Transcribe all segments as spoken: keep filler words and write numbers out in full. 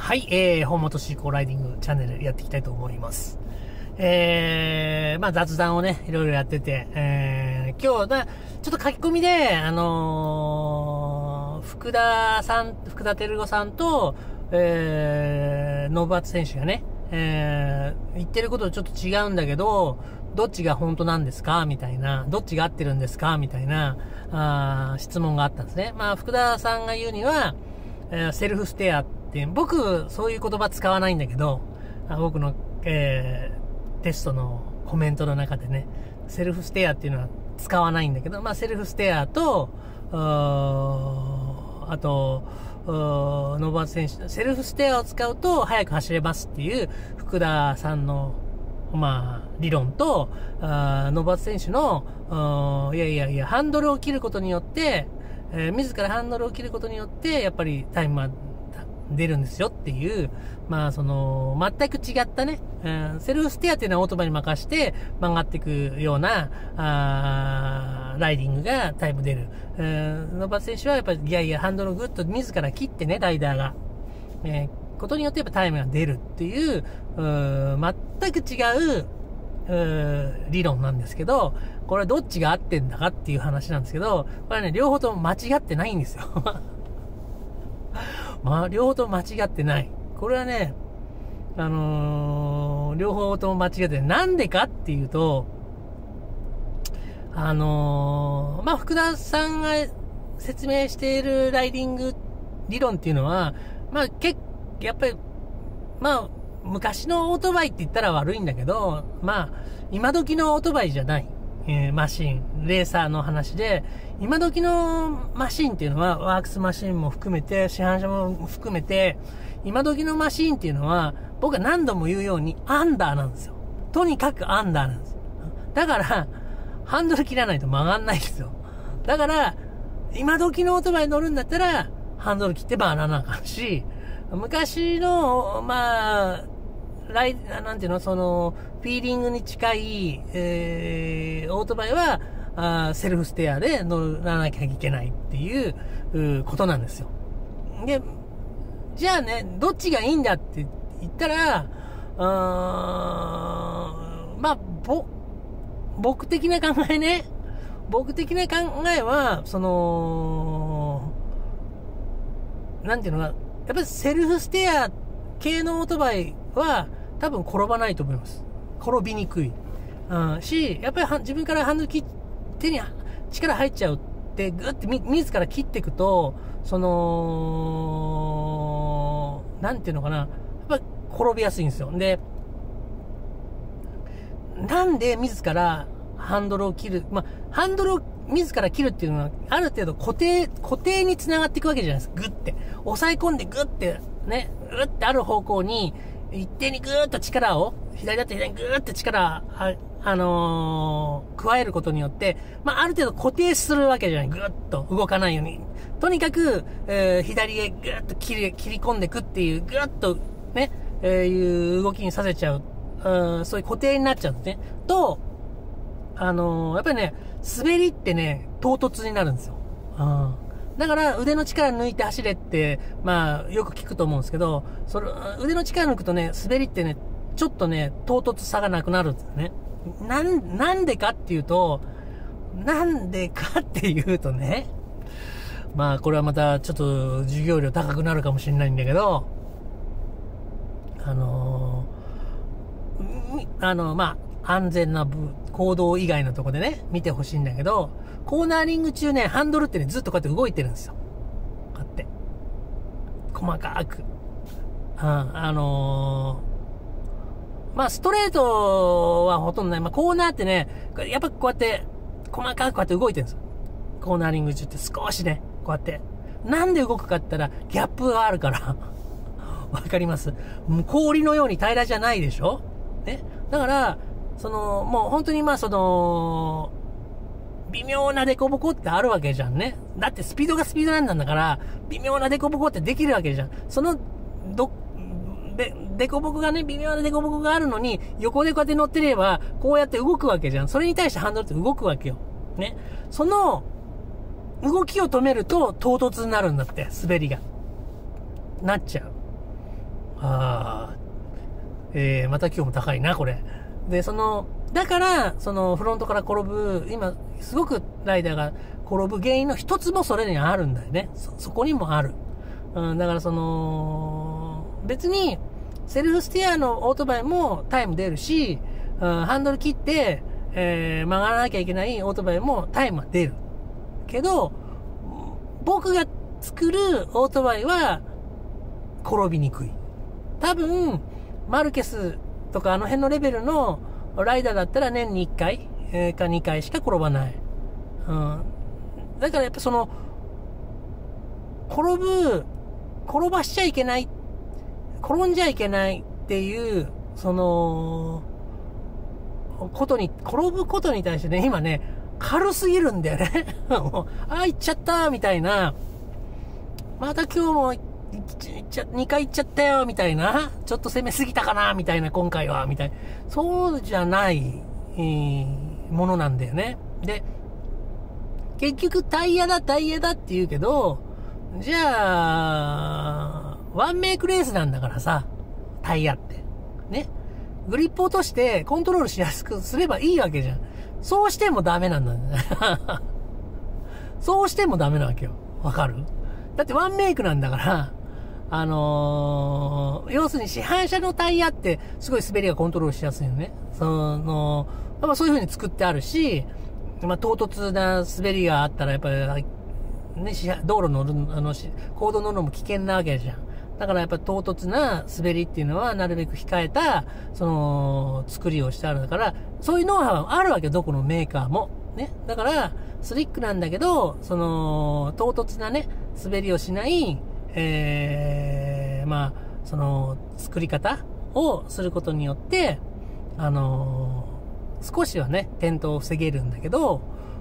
はい、えー、本本シーコーライディングチャンネルやっていきたいと思います。えー、まあ雑談をね、いろいろやってて、えー、今日な、ちょっと書き込みで、あのー、福田さん、福田照子さんと、えー、ノブアツ選手がね、えー、言ってることとちょっと違うんだけど、どっちが本当なんですかみたいな、どっちが合ってるんですかみたいな、あ質問があったんですね。まあ、福田さんが言うには、えー、セルフステアって、僕、そういう言葉使わないんだけど、僕の、えー、テストのコメントの中でね、セルフステアっていうのは使わないんだけど、まあ、セルフステアと、あと、ノバーツ選手、セルフステアを使うと速く走れますっていう福田さんの、まあ、理論と、ノバーツ選手の、いやいやいや、ハンドルを切ることによって、えー、自らハンドルを切ることによって、やっぱりタイムは出るんですよっていう、まあ、その、全く違ったね、うん、セルフステアっていうのはオートバイに任して曲がっていくような、あライディングがタイム出る。うん、ノバ選手はやっぱり、いやいや、ハンドルをぐっと自ら切ってね、ライダーが。えー、ことによってやっぱタイムが出るっていう、うん、全く違う、う理論なんですけど、これどっちが合ってんだかっていう話なんですけど、これね、両方とも間違ってないんですよ。まあ、両方とも間違ってない。これはね、あのー、両方とも間違ってない。なんでかっていうと、あのー、まあ、福田さんが説明しているライディング理論っていうのは、まあ、結やっぱり、まあ、昔のオートバイって言ったら悪いんだけど、まあ、今時のオートバイじゃない、えー、マシン、レーサーの話で、今時のマシンっていうのは、ワークスマシンも含めて、市販車も含めて、今時のマシンっていうのは、僕は何度も言うように、アンダーなんですよ。とにかくアンダーなんです。だから、ハンドル切らないと曲がんないんですよ。だから、今時のオートバイ乗るんだったら、ハンドル切って曲がらなあかんし、昔の、まあ、ライ、なんていうの、その、フィーリングに近い、えー、オートバイは、あセルフステアで乗らなきゃいけないっていう、うことなんですよ。で、じゃあね、どっちがいいんだって言ったら、あまあ、ぼ、僕的な考えね、僕的な考えは、その、なんていうのか、やっぱりセルフステア系のオートバイは多分転ばないと思います。転びにくい。うん、し、やっぱり自分からハンドル切って、手に力入っちゃうって、ぐって自ら切っていくと、その、なんていうのかな、やっぱ転びやすいんですよ。で、なんで自らハンドルを切る、まあ、ハンドルを自ら切るっていうのは、ある程度固定、固定に繋がっていくわけじゃないですか。グッて。押さえ込んでグッて、ね、グッてある方向に、一定にグーッと力を、左だって左にグーッと力、あ、あのー、加えることによって、まあ、ある程度固定するわけじゃない。グーッと動かないように。とにかく、えー、左へグーッと切り、切り込んでいくっていう、グーッと、ね、えー、いう動きにさせちゃう。うん、そういう固定になっちゃうんですね。と、あのー、やっぱりね、滑りってね、唐突になるんですよ。うん。だから腕の力抜いて走れって、まあ、よく聞くと思うんですけど、それ、腕の力抜くとね、滑りってね、ちょっとね、唐突さがなくなるんですよね。なん、なんでかっていうと、なんでかっていうとね、まあ、これはまたちょっと授業料高くなるかもしれないんだけど、あのー、あの、まあ、安全な行動以外のところでね、見てほしいんだけど、コーナーリング中ね、ハンドルってね、ずっとこうやって動いてるんですよ。こうやって。細かく。うん、あのー、まあ、ストレートはほとんどない。まあ、コーナーってね、やっぱこうやって、細かくこうやって動いてるんですよ。コーナーリング中って少しね、こうやって。なんで動くかって言ったら、ギャップがあるから。わかります？氷のように平らじゃないでしょ？ね。だから、その、もう本当にまあその、微妙なデコボコってあるわけじゃんね。だってスピードがスピードなんだから、微妙なデコボコってできるわけじゃん。その、ど、で、デコボコがね、微妙なデコボコがあるのに、横でこうやって乗ってれば、こうやって動くわけじゃん。それに対してハンドルって動くわけよ。ね。その、動きを止めると唐突になるんだって、滑りが。なっちゃう。 あえー、また今日も高いな、これ。で、その、だから、その、フロントから転ぶ、今、すごくライダーが転ぶ原因の一つもそれにあるんだよね。そ、そこにもある。うん、だからその、別に、セルフステアのオートバイもタイム出るし、うん、ハンドル切って、えー、曲がらなきゃいけないオートバイもタイムは出る。けど、僕が作るオートバイは、転びにくい。多分、マルケスとかあの辺のレベルのライダーだったら年にいっかい、えー、かにかいしか転ばない。うん。だからやっぱその、転ぶ、転ばしちゃいけない、転んじゃいけないっていう、その、ことに、転ぶことに対してね、今ね、軽すぎるんだよね。ああ、行っちゃったみたいな。また今日も行っちゃ、にかい行っちゃったよみたいな。ちょっと攻めすぎたかなみたいな、今回は、みたいな。そうじゃない、えー、ものなんだよね。で、結局タイヤだ、タイヤだって言うけど、じゃあ、ワンメイクレースなんだからさ、タイヤって。ね。グリップ落としてコントロールしやすくすればいいわけじゃん。そうしてもダメなんだね。そうしてもダメなわけよ。わかる？だってワンメイクなんだから、あのー、要するに市販車のタイヤってすごい滑りがコントロールしやすいよね。その、やっぱそういう風に作ってあるし、まあ、唐突な滑りがあったらやっぱり、ね、道路乗る、あの、公道乗るのも危険なわけじゃん。だからやっぱ唐突な滑りっていうのはなるべく控えた、その、作りをしてあるから、そういうノウハウはあるわけよ、どこのメーカーも。ね。だから、スリックなんだけど、その、唐突なね、滑りをしない、えー、まあ、その、作り方をすることによって、あのー、少しはね、転倒を防げるんだけど、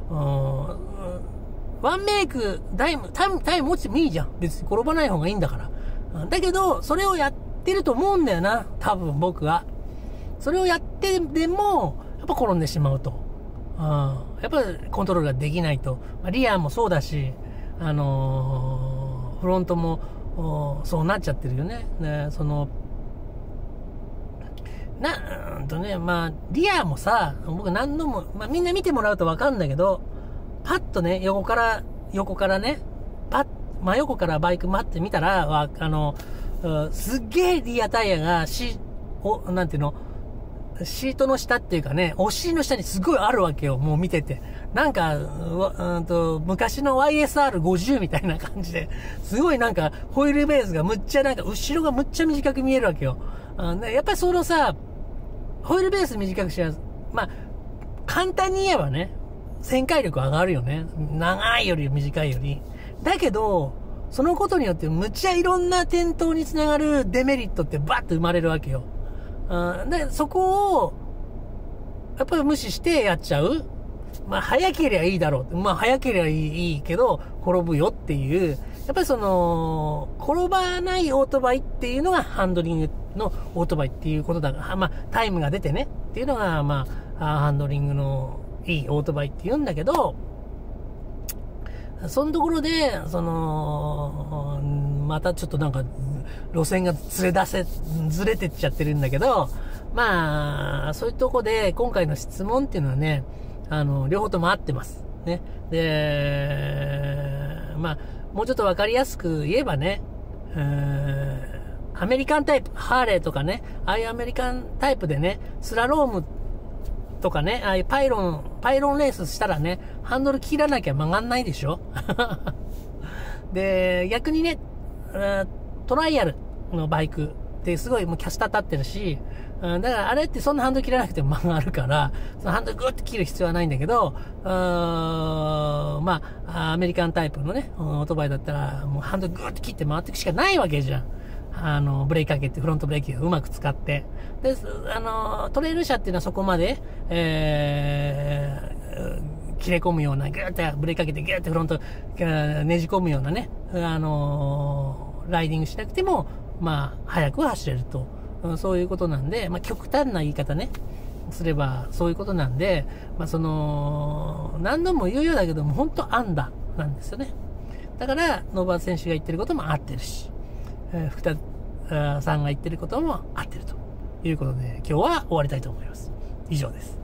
ワンメイク、タイム、タイム、タイム落ちてもいいじゃん。別に転ばない方がいいんだから。だけど、それをやってると思うんだよな。多分僕は。それをやってでも、やっぱ転んでしまうと。うん、やっぱコントロールができないと。まあ、リアもそうだし、あのー、フロントも、そうなっちゃってるよね。ね、その、な、うんとね、まあ、リアもさ、僕何度も、まあみんな見てもらうとわかるんだけど、パッとね、横から、横からね、パッ、真横からバイク待ってみたら、わあの、すっげえリアタイヤが、し、お、なんていうの、シートの下っていうかね、お尻の下にすごいあるわけよ、もう見てて。なんか、うんと、昔の ワイエスアールごじゅう みたいな感じで、すごいなんか、ホイールベースがむっちゃなんか、後ろがむっちゃ短く見えるわけよ。あやっぱりそのさ、ホイールベース短くしやす、まあ、簡単に言えばね、旋回力上がるよね。長いより短いより。だけど、そのことによってむっちゃいろんな転倒につながるデメリットってバッと生まれるわけよ。うん、で、そこを、やっぱり無視してやっちゃう。まあ、早ければいいだろう。まあ、早ければいい、いいけど、転ぶよっていう。やっぱりその、転ばないオートバイっていうのがハンドリングのオートバイっていうことだから、まあ、タイムが出てねっていうのが、まあ、ハンドリングのいいオートバイって言うんだけど、そのところで、その、またちょっとなんか、路線がずれ出せ、ずれてっちゃってるんだけど、まあ、そういうとこで、今回の質問っていうのはね、あの、両方とも合ってます。ね。で、まあ、もうちょっとわかりやすく言えばね、アメリカンタイプ、ハーレーとかね、ああいうアメリカンタイプでね、スラロームとかね、ああいうパイロン、パイロンレースしたらね、ハンドル切らなきゃ曲がんないでしょで、逆にね、トライアルのバイクってすごいもうキャスター立ってるし、だからあれってそんなハンドル切らなくても曲がるから、そのハンドルグッと切る必要はないんだけど、まあ、アメリカンタイプのね、オートバイだったら、もうハンドルグッと切って回っていくしかないわけじゃん。あの、ブレーキかけて、フロントブレーキをうまく使って。で、あの、トレイル車っていうのはそこまで、えー、切れ込むような、ギューってブレーキかけて、ギューってフロント、ねじ込むようなね、あの、ライディングしなくても、まあ、早く走れると。そういうことなんで、まあ、極端な言い方ね、すれば、そういうことなんで、まあ、その、何度も言うようだけども、本当アンダーなんですよね。だから、ノーバー選手が言ってることも合ってるし、えー、 さんが言ってることも合ってるということで、今日は終わりたいと思います。以上です。